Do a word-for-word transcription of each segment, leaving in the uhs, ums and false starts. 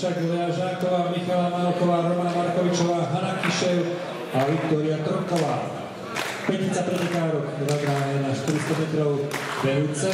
však Lea Žáková, Michala Málková, Romana Markovičová, Hanna Kišev a Viktória Trnková. Petica pretekárok, dva gráne na štyristo metrov bé ú cé.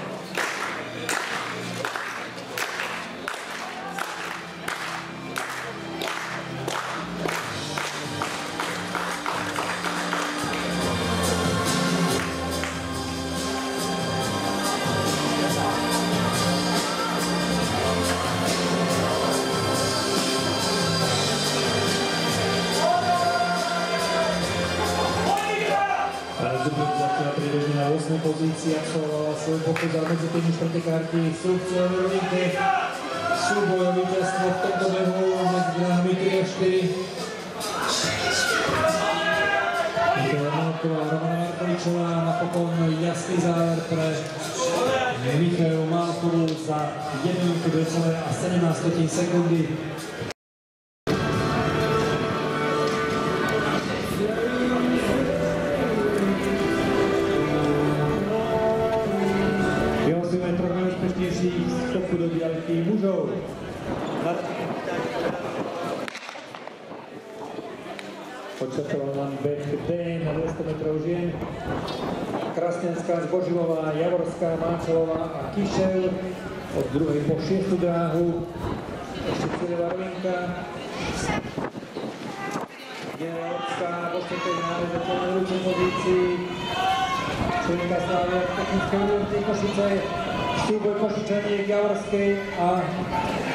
Na ôsmej pozícii absolvovala svoj pochod za medzi tými špretekárky Súbce Veronike. Súboj o víťazstvo v tomto behu medzi gránami tri a štyri. Michala Málková, Romana Markovičová, napokon jasný záver pre Michalu Málkovú za jednu minútu dve celé sedemnásť sekundy. Vstupu do diaľky mužov. Počasovaný beh D na dvesto metrov žien. Krasňanská, Zbožilová, Javorská, Máčelová a Kišev od druhej po šiestu dráhu. Ešte cieľová rovinka. Jerovská vo štvrtej nároze po najľudšej pozícii. Členka Slávia v technickej úrovni Košice. Súboj Košičaniek, Javorskej a